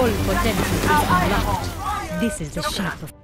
full potential is unlocked. This is the shape of